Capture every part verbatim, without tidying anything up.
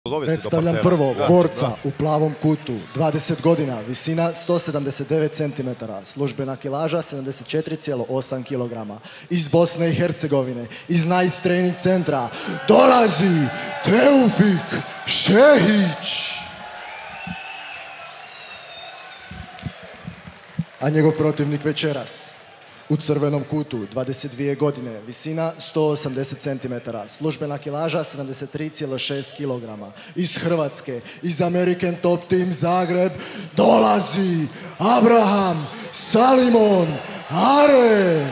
Predstavljam prvo borca u plavom kutu, dvadeset godina, visina sto sedamdeset devet centimetara, službena kilaža sedamdeset četiri zarez osam kilograma. Iz Bosne i Hercegovine, iz Nice Training centra, dolazi Teufik Šehić. A njegov protivnik večeras, u crvenom kutu, dvadeset dvije godine, visina sto osamdeset centimetara, službena kilaža sedamdeset tri zarez šest kilograma. Iz Hrvatske, iz American Top Team Zagreb, dolazi Abraham Salimon Are.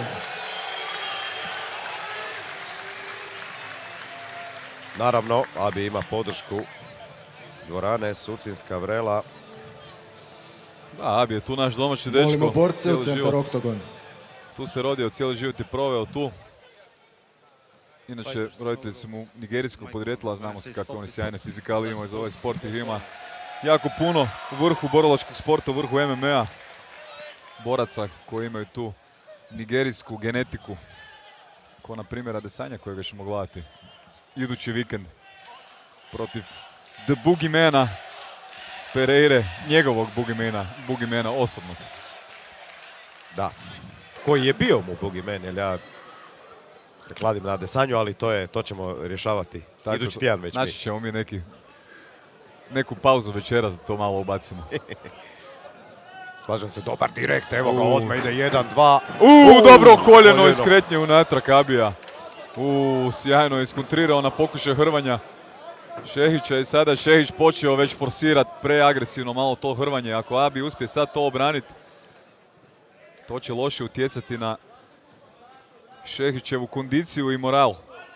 Naravno, Abi ima podršku dvorane Sutinska Vrela. Da, Abi je tu naš domaći dečko. Molimo borce u centar oktogon. Tu se rodio, cijeli život je proveo tu. Inače, roditelji su mu nigerijskog podrijetla, znamo se kako oni sjajne fizikali imaju za ovaj sport. Ih ima jako puno u vrhu borilačkog sporta, u vrhu M M A. Boraca koji imaju tu nigerijsku genetiku. Ko na primjer Adesanya kojega ćemo gledati idući vikend protiv The Boogiemana Pereire, njegovog Boogiemana, Boogiemana osobno. Da. Koji je bio mu Boogieman, jer ja se kladim na Adesanju, ali to, je, to ćemo rješavati tako, idući tjedan već mi. Naći ćemo mi neki, neku pauzu večeras da to malo ubacimo. Slažem se, dobar direkt, evo ga, odmah ide jedan, dva. Uuu, dobro koljeno iz kretnje unatrag Abija. Uuu, sjajno je iskontrirao na pokušaj hrvanja Šehića i sada Šehić počeo već forsirati preagresivno malo to hrvanje. Ako Abi uspije sad to obraniti, to će loše utjecati na Šehićevu kondiciju i moral.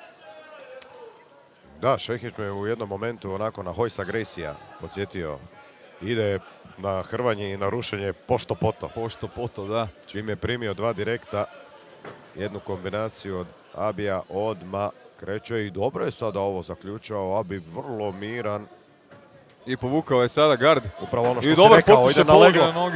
Da, Šehić me u jednom momentu onako na Hojsa Gracija podsjetio. Ide na hrvanje i na rušenje pošto poto. Pošto poto, da. Čim je primio dva direkta, jednu kombinaciju od Abija, odmah kreće i dobro je sada ovo zaključao. Abi vrlo miran. I povukao je sada gard. Upravo ono što I si rekao, ide na leglo. Nogi.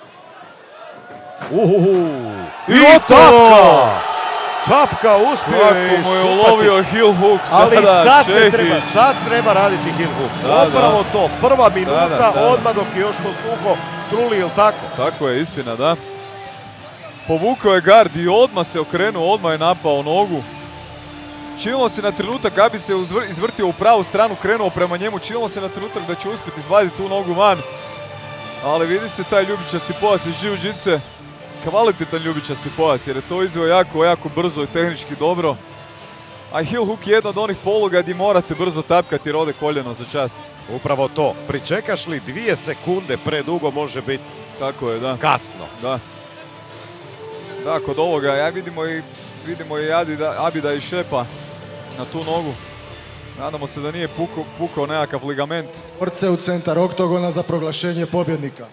Uhuhu. I, I tapka! Tapka uspio je iščupati. Mu je ulovio heel hook sada. Ali sad se treba, sad treba raditi heel hook. Da, Upravo da. to, prva minuta, sada, sada. odmah dok je još to suho truli, ili tako? Tako je, istina, da. Povukao je gard i odmah se okrenuo, odmah je napao nogu. Činilo se na trenutak, Abi se izvrtio u pravu stranu, krenuo prema njemu, činilo se na trenutak da će uspjeti izvaditi tu nogu van. Ali vidi se taj ljubičasti pojas iz jiu-jitsu, kvalitetan ljubičasti pojas jer je to izveo jako, jako brzo i tehnički dobro. A heel hook je jedna od onih poluga gdje morate brzo tapkati jer ode koljeno za čas. Upravo to. Pričekaš li dvije sekunde predugo može biti Tako je, da. kasno. Da. Da, kod ovoga ja vidimo i, vidimo i Adida, Abida i šepa na tu nogu. Nadamo se da nije pukao, pukao nekakav ligament. Borce u centar oktogona za proglašenje pobjednika.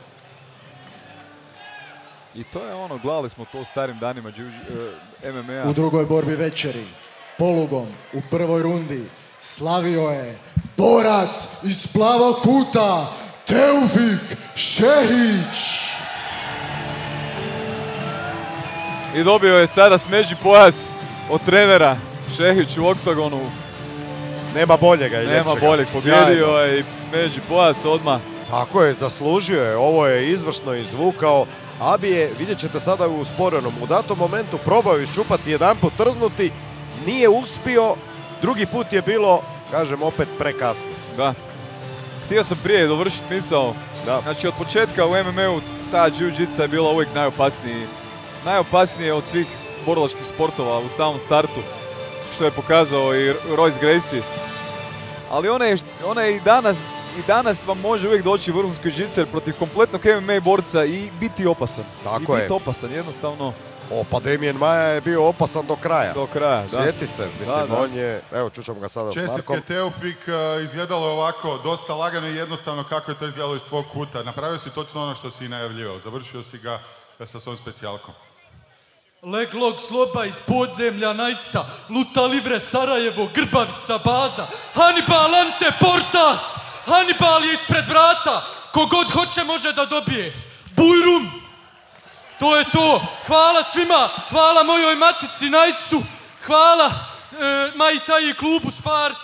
I to je ono, gledali smo to u starim danima M M A. U drugoj borbi večeri, polugom, u prvoj rundi, slavio je borac iz plavog kuta, Teufik Šehić. I dobio je sada smeđi pojas od trenera Šehić u oktogonu. Nema boljega i ljepšega. Nema boljeg, pobjedio je i smeđi pojas odmah. Tako je, zaslužio je, ovo je izvrsno izvukao. Abi je, vidjet ćete sada u usporenom, u datom momentu probao iščupati, jedanput trznuti, nije uspio, drugi put je bilo, kažem, opet prekasno. Da. Htio sam prije dovršiti misao. Da. Znači od početka u M M A-u ta jiu-jitsa je bila uvijek najopasniji. Najopasnije od svih borilačkih sportova u samom startu, što je pokazao i Royce Gracie. Ali ona je, ona je i danas I danas vam može uvijek doći vrhunski jiu-jitser protiv kompletnog M M A borca i biti opasan. Tako I je. biti opasan, jednostavno. Opa, Damien Maia je bio opasan do kraja. Do kraja, da. Sjeti se, mislim, da, da. on je, evo čućemo ga sada s Markom. Čestitke Teufik, izgledalo je ovako, dosta lagano i jednostavno kako je to izgledalo iz tvog kuta. Napravio si točno ono što si i najavljivao, završio si ga sa svojom specijalkom. Leg lock sloba iz podzemlja Najca, luta livre Sarajevo, Grbavica baza, Hannibal ante portas, Hannibal je ispred vrata, kogod hoće može da dobije. Bujrum! To je to. Hvala svima, hvala mojoj matici Najcu, hvala e, Maji Taji klubu Sparta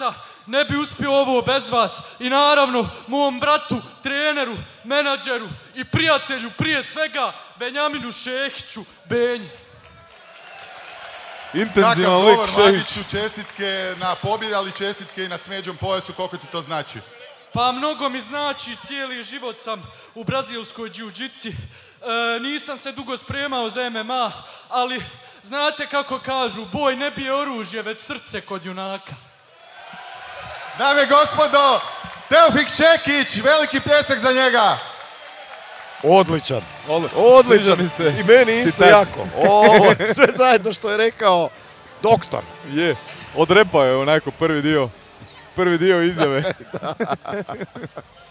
ne bi uspio ovo bez vas. I naravno, mom bratu, treneru, menadžeru i prijatelju, prije svega, Benjaminu Šehiću, Benji. Intenzivan Kakav lik govor, Šehić. Mladiću, čestitke na pobjedi, ali čestitke i na smeđom pojasu, koliko ti to znači? Pa mnogo mi znači, cijeli život sam u brazilskoj džiu-džici. E, nisam se dugo spremao za M M A, ali znate kako kažu, boj ne bije oružje, već srce kod junaka. Dame i gospodo, Teofik Šekić, veliki pljesak za njega. Odličan. Odli- Odličan. Sviđa mi se. I meni isto Citat. jako. Ovo, sve zajedno što je rekao doktor. Je, odrepao je onako prvi dio. Prvi dio izjave.